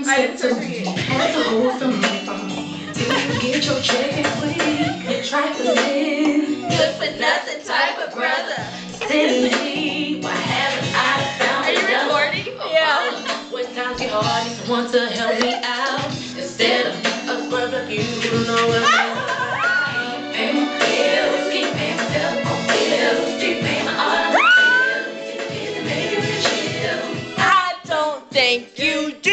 set to have to hold some money from me. Till you get your check and we get trifling. Good for nothing type of brother. Silly, why haven't I found Are you recording? Yeah. When times get hard, need someone to help me out. Instead of a brother, you don't know what I'm saying. Pay my bills, keep paying my telephone bills, keep paying my auto bills, keep paying the baby chill. I don't think you do.